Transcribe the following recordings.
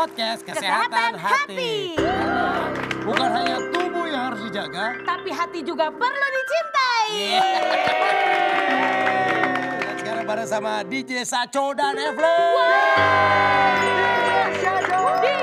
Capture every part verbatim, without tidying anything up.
podcast Kesehatan, Kesehatan Hati. Hati. Bukan hanya tubuh yang harus dijaga, tapi hati juga perlu dicintai. Yeah. Dan sekarang bareng sama D J Sacho dan Evelyn. Wow. D J Sacho.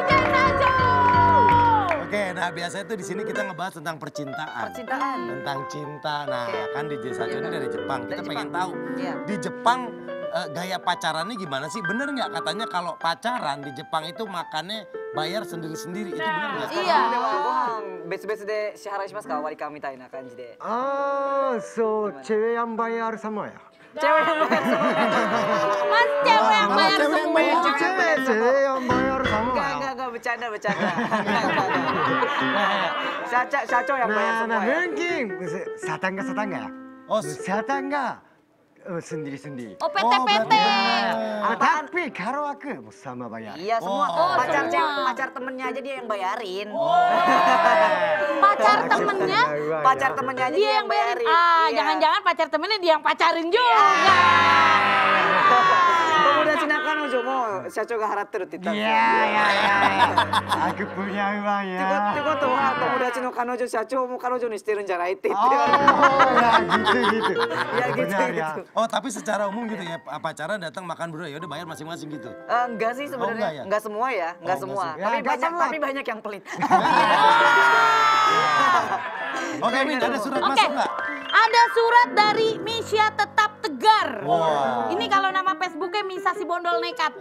Oke, nah biasanya tuh di sini kita ngebahas tentang percintaan. Percintaan. Tentang cinta. Nah, okay. Kan D J Sacho ini dari Jepang. Kita dari pengen Jepang. tahu yeah. di Jepang uh, gaya pacarannya gimana sih? Bener nggak katanya kalau pacaran di Jepang itu makannya bayar sendiri-sendiri, itu benar nggak? Iya. 別々で支払いしますか割り勘みたいな感じで。 ああ、そう、チェウヤンバイアル様や。 Cewek yang bayar semua. Mas cewek yang bayar Cewek yang semua. bayar. Cewek, cewek yang bayar semua. Enggak, enggak, enggak, bercanda, bercanda. Enggak, enggak, enggak. Sacha, Sacho yang bayar Nah, semua nah, ya. mungkin satangga satangga ya. Oh, satangga sendiri-sendiri. Oh, P T P T. Ah, tapi kalau aku sama bayar. Iya, semua. Oh, pacar semua. cewek, pacar temennya aja dia yang bayarin. Pacar temennya, Pacar temennya aja dia yang bayarin. Ah, Iya. jangan-jangan pacar temennya dia yang pacarin juga. Tomodachi nakanojo mo Sacho ga haratteって言ったんですよ。 Iya, iya, iya. Aku punya uang ya. ってことは友達の彼女社長も彼女にしてるんじゃないって言って Oh, ya gitu gitu. Ya gitu Benar ya. gitu. oh tapi secara umum gitu ya, pacaran datang makan berdua ya udah bayar masing-masing gitu. Eh, enggak sih sebenarnya, enggak ya? enggak semua ya, enggak Oh, semua. enggak sih. Tapi Ya, enggak banyak, semua. tapi banyak yang pelit. Oke, Min, ada surat Oke, masuk nggak? ada surat dari Misha Tetap Tegar. Wow. Ini kalau nama Facebooknya Misa si Bondol Nekat.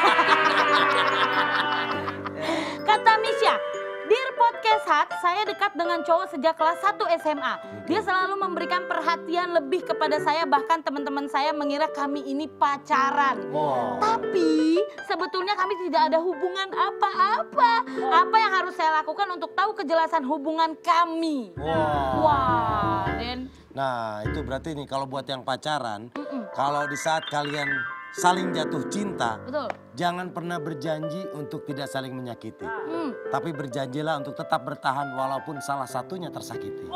Kata Misha, Dear Podcast Hut, saya dekat dengan cowok sejak kelas satu S M A. Dia selalu memberikan perhatian lebih kepada saya, bahkan teman-teman saya mengira kami ini pacaran. Wow. Tapi sebetulnya kami tidak ada hubungan apa-apa. Apa yang harus saya lakukan untuk tahu kejelasan hubungan kami? Wow. Wah, Den. Nah itu berarti nih kalau buat yang pacaran, kalau di saat kalian saling jatuh cinta, Betul. jangan pernah berjanji untuk tidak saling menyakiti. Hmm. Tapi berjanjilah untuk tetap bertahan walaupun salah satunya tersakiti.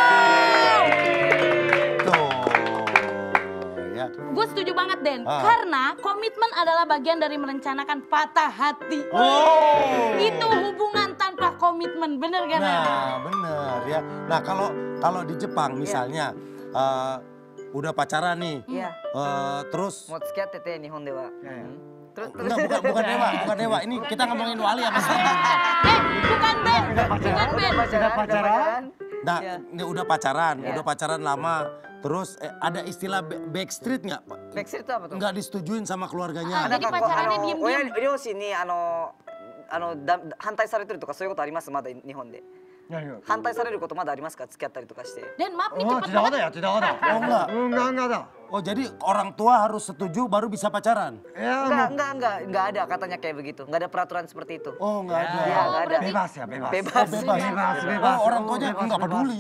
Tuh, ya. Gue setuju banget, Den. Ah. Karena komitmen adalah bagian dari merencanakan patah hati. Oh. Itu hubungan tanpa komitmen, bener kan? Nah, bener ya. Nah, kalau kalau di Jepang misalnya eh, udah pacaran nih, Iya. eh, terus Mau tsukiyatte te Nihon dewa. Terus terus. enggak bukan bukan dewa, bukan dewa. Ini kita ngomongin wali apa sih? Eh, bukan Ben, bukan Ben. Pacaran, pacaran. Nah, Iya. ini udah pacaran, Iya. udah pacaran lama. Terus eh, ada istilah ba- backstreet nggak? Backstreet itu apa tuh? Nggak disetujuin sama Ah, keluarganya. jadi pacarannya diem-diem. 親両親にあのあのだ反対されてるとかそういうことありますまだ日本で。反対されることまだありますか付き合ったりとかして。 Den, maaf nih Oh, cepet tidak banget. ada ya, tidak ada. Oh enggak. Enggak, enggak ada. Oh jadi orang tua harus setuju baru bisa pacaran? Ya, Enggak, mau- enggak, enggak, enggak ada katanya kayak begitu. Enggak ada peraturan seperti itu. Oh enggak ada. Iya, enggak ada. bebas ya, bebas. Bebas. Oh, bebas. Bebas, bebas. Oh orang tuanya Bebas, enggak bebas. peduli.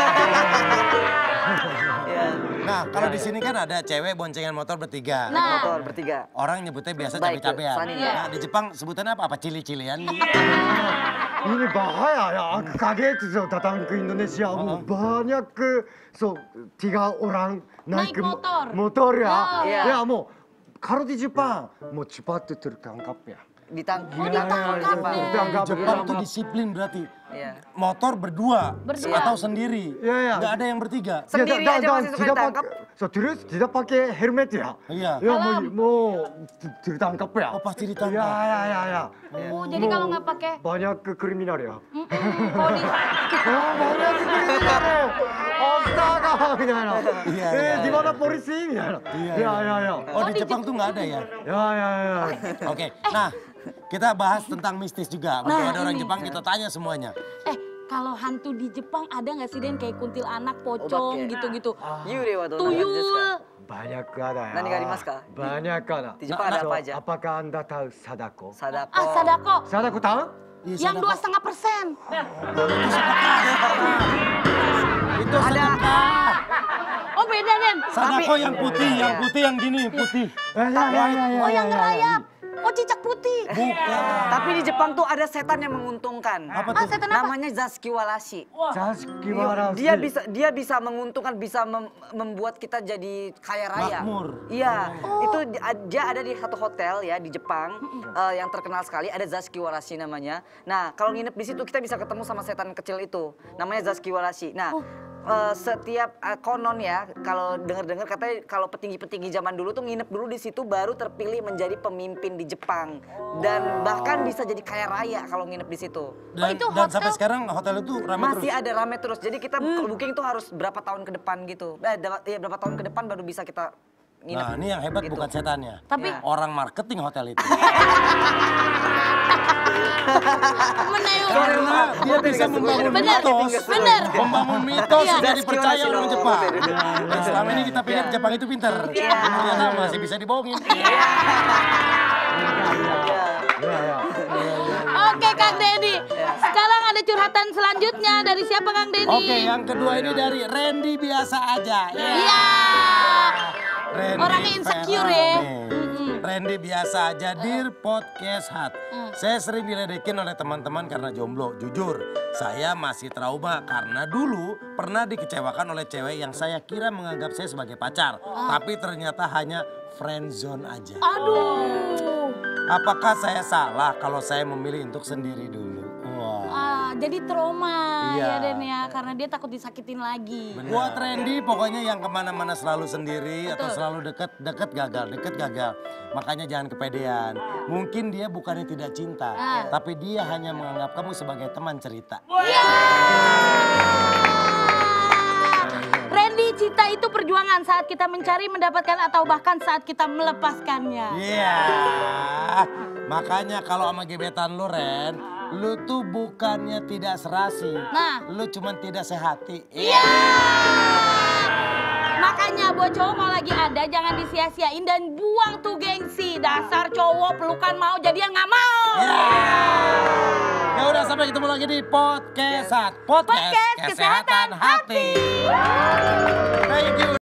Iya. Nah kalau di sini kan ada cewek boncengan motor bertiga. Nah. Motor bertiga. Orang nyebutnya biasa Baik, cabe-cabean. Sunny. Nah di Jepang sebutannya apa? Apa cili-cilian? Ini bahaya ya. Aku kaget tuh datang ke Indonesia. Oh. Banyak so tiga orang naik, Naik motor. motor ya. Oh, iya. Ya mau kalau di Jepang mau cepat tertangkap ya. Ditang Oh, ditangkap ditangkap Jepang. ya. Ditangkap, Jepang tuh ditangkap. disiplin berarti. Iya. Motor berdua, Berdua. atau sendiri. Iya, iya. Nggak ada yang bertiga. Sendiri Ya, dan- aja dan masih suka tidak ditangkap. pakai- So terus tidak pakai helmet ya. Iya. Ya mau Helm. mau t- tertangkap ya. Oh pasti ditangkap. Ya ya ya ya. Oh, jadi kalau nggak pakai banyak kriminal ya. mm-mm, kalau di Oh, banyak kriminal. Astaga, gimana? Iya, Eh, iya, di mana polisi gimana? Iya, Ya ya ya. Oh di Jepang tuh nggak ada ya? Ya ya ya. Oke, nah kita bahas tentang mistis juga. Waktu Nah, ada orang ini. Jepang kita tanya semuanya. Eh, kalau hantu di Jepang ada nggak sih, Den, kayak kuntilanak, pocong Obake. gitu-gitu? Yurei wa donna kanji desu Tuyul. ka? Banyak ada ya. Nani ga arimasu ka? Banyak ada. Di Jepang ada So, apa aja? apakah anda tahu Sadako? Sadako. Ah, Sadako. Sadako tahu? Iya, Yang sadako. dua setengah persen. Itu Ada. sedekah. Oh, beda, Den. Sadako Tapi- yang putih, yang putih yang gini, putih. Eh, ya ya ya ya. Oh, ya, yang ya, ya. ngerayap. Oh, cicak putih. Bukan. Tapi di Jepang tuh ada setan yang menguntungkan. Apa Ah, tuh? setan apa? Namanya Zazkiwarashi. 座敷わらし Dia bisa dia bisa menguntungkan, bisa mem- membuat kita jadi kaya raya. Makmur. Iya, itu di- dia ada di satu hotel ya di Jepang eh, yang terkenal sekali, ada Zazkiwarashi namanya. Nah, kalau nginep di situ kita bisa ketemu sama setan kecil itu. Namanya Zazkiwarashi. Nah, eh, setiap eh, konon ya, kalau dengar-dengar katanya kalau petinggi-petinggi zaman dulu tuh nginep dulu di situ baru terpilih menjadi pemimpin di Jepang dan bahkan bisa jadi kaya raya kalau nginep di situ. Dan, itu dan hotel? sampai sekarang hotel itu ramai Masih terus. ada rame terus. Jadi kita booking tuh harus berapa tahun ke depan gitu. Eh, da- ya, berapa tahun ke depan baru bisa kita nginep. Nah, ini yang hebat gitu. bukan setannya. Tapi Ya. Orang marketing hotel itu. menayung. Karena dia bisa membangun Bener, mitos. bener. Membangun mitos Iya. sudah dipercaya Zazkiwarashi orang dong. Jepang. Dan selama ini kita pikir Jepang itu pinter. Iya. Ternyata masih bisa dibohongin. Iya. Oke Kang Deddy. Sekarang ada curhatan selanjutnya dari siapa Kang Deddy? Oke, yang kedua ini dari Randy biasa aja. Ya. Iya. Randy Orangnya insecure ya. Ferrame. Randy biasa aja, Dear Podcast Hut. Saya sering diledekin oleh teman-teman karena jomblo. Jujur, saya masih trauma karena dulu pernah dikecewakan oleh cewek yang saya kira menganggap saya sebagai pacar. Tapi ternyata hanya friend zone aja. Aduh. Apakah saya salah kalau saya memilih untuk sendiri dulu? Wah. Ah, jadi trauma Iya. ya Den ya, karena dia takut disakitin lagi. Buat Randy pokoknya yang kemana-mana selalu sendiri atau Betul. selalu deket, deket gagal, deket gagal. Makanya jangan kepedean. Mungkin dia bukannya tidak cinta, Ah. tapi dia hanya menganggap kamu sebagai teman cerita. Randy, cinta itu perjuangan saat kita mencari, mendapatkan atau bahkan saat kita melepaskannya. Iya. Makanya kalau sama gebetan lu Ren, lu tuh bukannya tidak serasi. Nah. Lu cuman tidak sehati. Iya. Makanya buat cowok mau lagi ada jangan disia-siain dan buang tuh gengsi. Dasar cowok pelukan mau jadian nggak mau. Ya. Ya udah sampai ketemu lagi di podcast Hut. Podcast, Podcast Kesehatan Hati. Thank you.